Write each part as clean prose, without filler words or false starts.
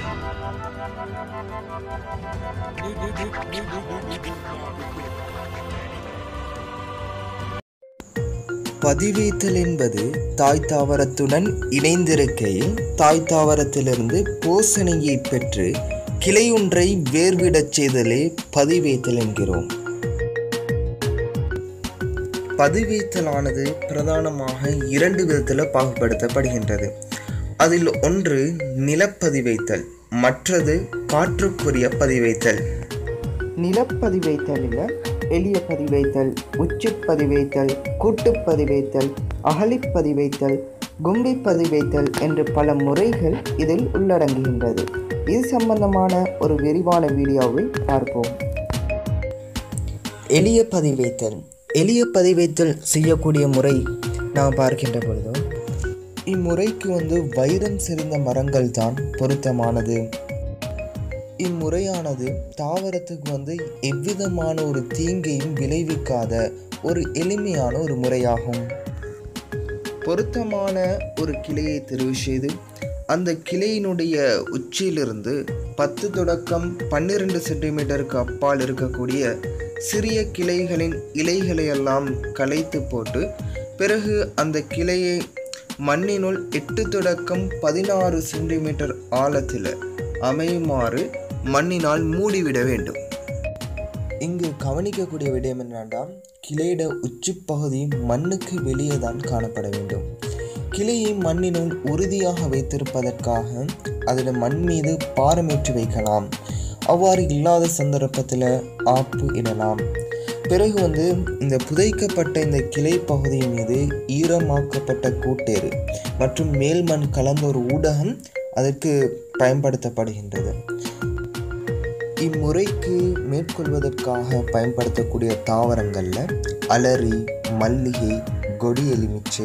பதிவேத்தல் என்பது தாய் தாவரத்துடன் இணைந்திருக்கையில் தாய் தாவரத்திலிருந்து போசணையை பெற்று கிளையொன்றை வேர்விடச் செய்தலே பதிவேத்தல் என்கிறோம். பதிவேத்தலானது பிரதானமாக 2 விதத்தில் பாகுபடுத்தப்படுகின்றது. அதில் ஒன்று நிலப்பதிவைத்தல், மற்றது காற்றுக்குரிய பதிவைத்தல். நிலப்பதிவைத்தலில் எளிய பதிவைத்தல், உச்சிப்பதிவைத்தல், கூட்டுப்பதிவைத்தல், அகழிப்பதிவைத்தல், கும்பி பதிவைத்தல் என்று பல முறைகள் இதில் உள்ளடங்குகின்றது. இது சம்பந்தமான ஒரு விரிவான வீடியோவை பார்ப்போம். எளிய பதிவைத்தல். எளிய பதிவைத்தல் செய்யக்கூடிய முறை நாம் பார்க்கின்ற பொழுது இம்முறைக்கு வைரம் செறிந்த மரங்கள் தான் பொருத்தமானது. இம்முறையானது தாவரத்துக்கு எவ்விதமான ஒரு தீங்கையும் விளைவிக்காத ஒரு எளிமையான ஒரு முறையாகும். பொருத்தமான ஒரு கிளையை தெரிவு செய்து அந்த கிளையினுடைய உச்சியிலிருந்து 10 தொடக்கம் 12 சென்டிமீட்டருக்கு அப்பால் இருக்கக்கூடிய சிறிய கிளைகளின் இலைகளை எல்லாம் களைத்து போட்டு பிறகு அந்த கிளையை மண்ணினுள் 8 தொடக்கம் 16 சென்டிமீட்டர் ஆழத்தில் அமையுமாறு மண்ணினால் மூடிவிட வேண்டும். இங்கு கவனிக்கக்கூடிய விடயம் என்னென்னா, கிளையிட உச்சிப்பகுதி மண்ணுக்கு வெளியே தான் காணப்பட வேண்டும். கிளையை மண்ணினுள் உறுதியாக வைத்திருப்பதற்காக அதில் மண் மீது பாரமேற்றி வைக்கலாம். அவ்வாறு இல்லாத சந்தர்ப்பத்தில் ஆப்பு இடலாம். பிறகு இந்த புதைக்கப்பட்ட இந்த கிளை பகுதி மீது ஈரமாக்கப்பட்ட கூட்டேறு மற்றும் மேல் மண் கலந்த ஒரு ஊடகம் அதற்கு பயன்படுத்தப்படுகின்றது. இம்முறைக்கு மேற்கொள்வதற்காக பயன்படுத்தக்கூடிய தாவரங்களில் அலரி, மல்லிகை, கொடி எலுமிச்சை.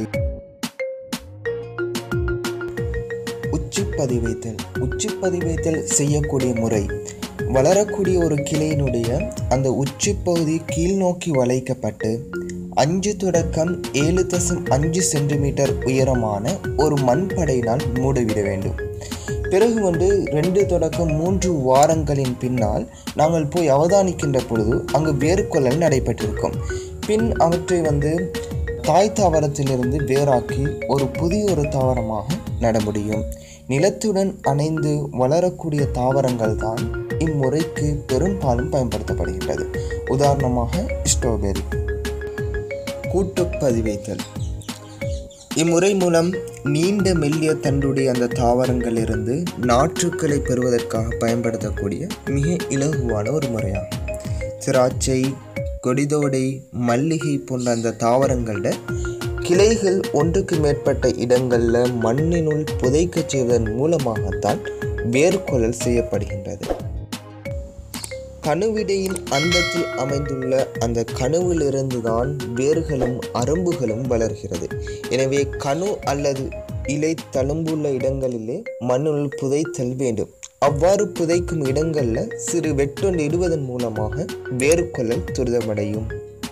உச்சிப்பதிவைத்தல். உச்சிப்பதிவைத்தல் செய்யக்கூடிய முறை வளரக்கூடிய ஒரு கிளையினுடைய அந்த உச்சிப்பகுதி கீழ் நோக்கி வளைக்கப்பட்டு 5 தொடக்கம் 7.5 சென்டிமீட்டர் உயரமான ஒரு மண்படையினால் மூடிவிட வேண்டும். பிறகு 2 தொடக்கம் 3 வாரங்களின் பின்னால் நாங்கள் போய் அவதானிக்கின்ற பொழுது அங்கு வேர்கொள்ளல் நடைபெற்றிருக்கும். பின் அவற்றை தாய் தாவரத்திலிருந்து வேறாக்கி ஒரு புதிய ஒரு தாவரமாக நட முடியும். நிலத்துடன் அணைந்து வளரக்கூடிய தாவரங்கள் தான் இம்முறைக்கு பெரும்பாலும் பயன்படுத்தப்படுகின்றது. உதாரணமாக ஸ்ட்ராபெரி. கூட்டுப்பதிவைத்தல். இம்முறை மூலம் நீண்ட மெல்லிய தண்டுடைய அந்த தாவரங்களிலிருந்து நாற்றுக்களை பெறுவதற்காக பயன்படுத்தக்கூடிய மிக இலகுவான ஒரு முறையாகும். திராட்சை, கொடிதோடை, மல்லிகை போன்ற அந்த தாவரங்களில் கிளைகள் ஒன்றுக்கு மேற்பட்ட இடங்களில் மண்ணினுள் புதைக்க செய்வதன் மூலமாகத்தான் வேர்கொள்ளல் செய்யப்படுகின்றது. கணுவிடையின் அந்தத்தில் அமைந்துள்ள அந்த கணுவிலிருந்து தான் வேர்களும் அரும்புகளும் வளர்கிறது. எனவே கணு அல்லது இலை தழும்புள்ள இடங்களிலே மண்ணுள் புதைத்தல் வேண்டும். அவ்வாறு புதைக்கும் இடங்களில் சிறு வெட்டொன்று இடுவதன் மூலமாக வேர்கொள்ளல் துரிதமடையும்.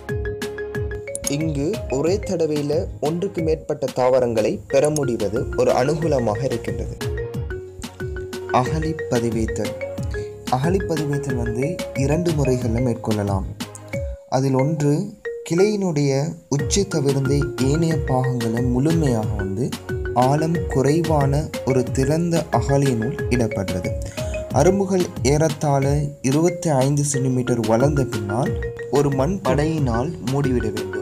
இங்கு ஒரே தடவையில் ஒன்றுக்கு மேற்பட்ட தாவரங்களை பெற முடிவது ஒரு அனுகூலமாக இருக்கின்றது. அகழிப்பதிவைத்தல். அகழிப்பதிவைத்தல் 2 முறைகளில் மேற்கொள்ளலாம். அதில் ஒன்று, கிளையினுடைய உச்சி தவிர்ந்த ஏனைய பாகங்களை முழுமையாக ஆழம் குறைவான ஒரு திறந்த அகழியினுள் இடப்படுறது. அரும்புகள் ஏறத்தாழ 25 சென்டிமீட்டர் வளர்ந்த பின்னால் ஒரு மண் படையினால் மூடிவிட வேண்டும்.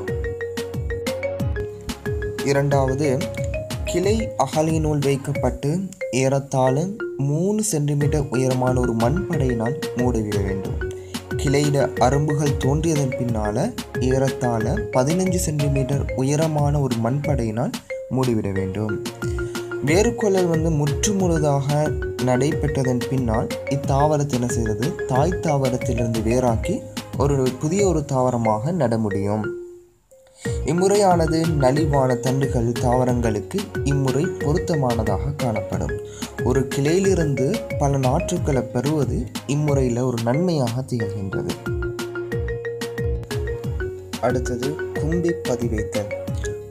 இரண்டாவது, கிளை அகழியினுள் வைக்கப்பட்டு ஏறத்தாழ 3 சென்டிமீட்டர் உயரமான ஒரு மண்படையினால் மூடிவிட வேண்டும். கிளையிட அரும்புகள் தோன்றியதன் பின்னால் ஏறத்தாழ 15 சென்டிமீட்டர் உயரமான ஒரு மண்படையினால் மூடிவிட வேண்டும். வேர்கொள்ளல் முற்று முழுதாக நடைபெற்றதன் பின்னால் இத்தாவரத்தை என்ன செய்கிறது, தாய் தாவரத்திலிருந்து வேறாக்கி ஒரு புதிய ஒரு தாவரமாக நட முடியும். இம்முறையானது நலிவான தண்டுகள் தாவரங்களுக்கு இம்முறை பொருத்தமானதாக காணப்படும். ஒரு கிளையிலிருந்து பல நாற்றுக்களை பெறுவது இம்முறையில் ஒரு நன்மையாக திகழ்கின்றது. அடுத்தது கும்பி பதிவைத்தல்.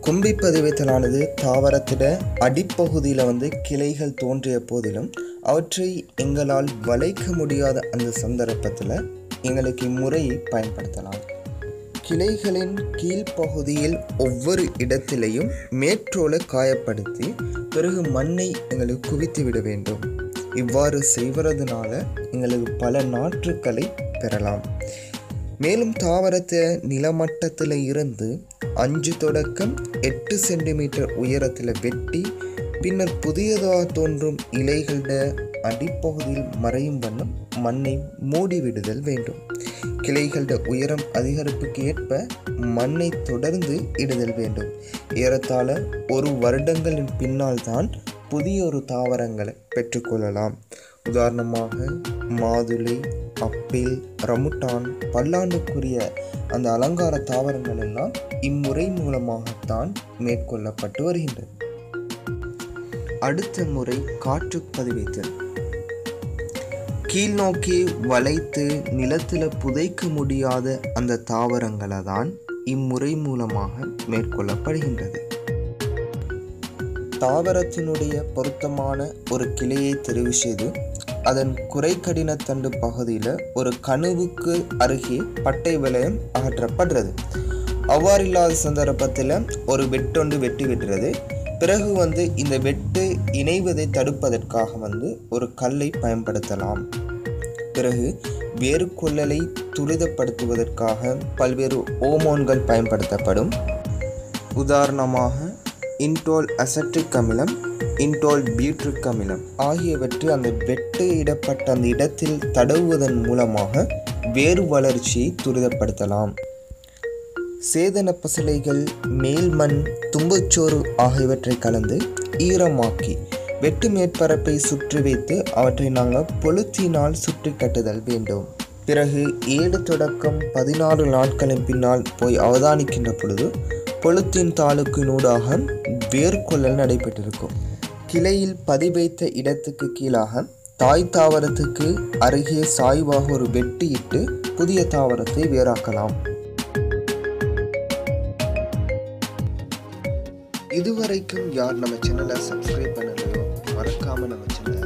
கொம்பி பதிவைத்தலானது தாவரத்திட அடிப்பகுதியில் கிளைகள் தோன்றிய போதிலும் அவற்றை எங்களால் வளைக்க முடியாத அந்த சந்தர்ப்பத்தில் எங்களுக்கு இம்முறையை பயன்படுத்தலாம். கிளைகளின் கீழ்ப்பகுதியில் ஒவ்வொரு இடத்திலையும் மேற்றோலை காயப்படுத்தி பிறகு மண்ணை எங்களுக்கு குவித்து விட வேண்டும். இவ்வாறு செய்வதனால எங்களுக்கு பல நாற்றுக்களை பெறலாம். மேலும் தாவரத்தை நிலமட்டத்தில் இருந்து 5 தொடக்கம் 8 சென்டிமீட்டர் உயரத்தில் வெட்டி பின்னர் புதியதாக தோன்றும் இலைகளோட அடிப்பகுதியில் மறையும் வண்ணம் மண்ணை மூடிவிடுதல் வேண்டும். கிளைகளோட உயரம் அதிகரிப்புக்கு ஏற்ப மண்ணை தொடர்ந்து இடுதல் வேண்டும். ஏறத்தாழ 1 வருடங்களின் பின்னால் தான் புதிய ஒரு தாவரங்களை பெற்றுக்கொள்ளலாம். உதாரணமாக மாதுளை, அப்பிள், ரமுட்டான், பல்லாண்டுக்குரிய அந்த அலங்கார தாவரங்கள் எல்லாம் இம்முறை மூலமாகத்தான் மேற்கொள்ளப்பட்டு வருகின்றது. அடுத்த முறை காற்று பதிவைத்தல். கீழ் நோக்கி வளைத்து நிலத்தில் புதைக்க முடியாத அந்த தாவரங்களை தான் இம்முறை மூலமாக மேற்கொள்ளப்படுகின்றது. தாவரத்தினுடைய பொருத்தமான ஒரு கிளையை தெரிவு செய்து அதன் குறைக்கடினத்தண்டு பகுதியில் ஒரு கணுவுக்கு அருகே பட்டை வளையம் அகற்றப்படுறது. அவ்வாறில்லாத சந்தர்ப்பத்தில் ஒரு வெட்டொண்டு வெட்டி விடுறது. பிறகு இந்த வெட்டு இணைவதை தடுப்பதற்காக ஒரு கல்லை பயன்படுத்தலாம். பிறகு வேறு கொள்ளலை துரிதப்படுத்துவதற்காக பல்வேறு ஓமோன்கள் பயன்படுத்தப்படும். உதாரணமாக இன்டோல் அசெட்டிக் அமிலம், இன்டோல் பியூட்ரிக் அமிலம் ஆகியவற்றை அந்த வெட்டு இடப்பட்ட அந்த இடத்தில் தடவுவதன் மூலமாக வேறு வளர்ச்சியை துரிதப்படுத்தலாம். சேதன பசலைகள், மேல்மண், தும்புச்சோறு ஆகியவற்றை கலந்து ஈரமாக்கி வெட்டு மேற்பரப்பை சுற்றி வைத்து அவற்றை நாங்கள் பொலித்தீனால் சுற்றி கட்டுதல் வேண்டும். பிறகு 7 தொடக்கம் 14 நாட்களின் பின்னால் போய் அவதானிக்கின்ற பொழுது பொலித்தீன் தாளுக்கினூடாக வேர்கொள்ளல் நடைபெற்றிருக்கும். கிளையில் பதிவைத்த இடத்துக்கு கீழாக தாய் தாவரத்துக்கு அருகே சாய்வாக ஒரு வெட்டு இட்டு புதிய தாவரத்தை வேறாக்கலாம். இதுவரைக்கும் யார் நம்ம சேனலை சப்ஸ்கிரைப் பண்ணலையோ மறக்காம நம்ம சேனலை